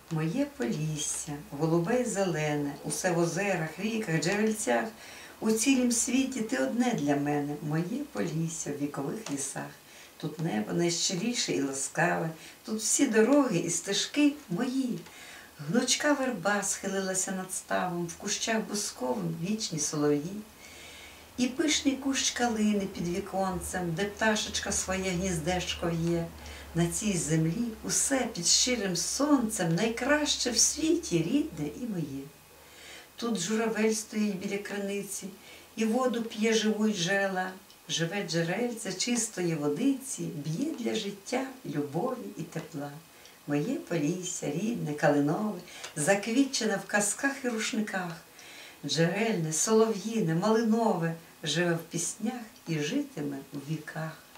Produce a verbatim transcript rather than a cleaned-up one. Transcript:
Моє Полісся, голубе й зелене, усе в озерах, ріках, джерельцях, у цілім світі ти одне для мене, моє Полісся в вікових лісах. Тут небо найщиріше і ласкаве, тут всі дороги і стежки мої. Гнучка верба схилилася над ставом, в кущах бусковим вічні солов'ї. І пишний кущ калини під віконцем, де пташечка своє гніздечко в'є. На цій землі усе під щирим сонцем найкраще в світі рідне і моє. Тут журавель стоїть біля криниці, і воду п'є живуть джерела. Живе джерельце чистої водиці, б'є для життя любові і тепла. Моє Полісся, рідне, калинове, заквітчене в казках і рушниках. Джерельне, солов'їне, малинове, живе в піснях і житиме в віках.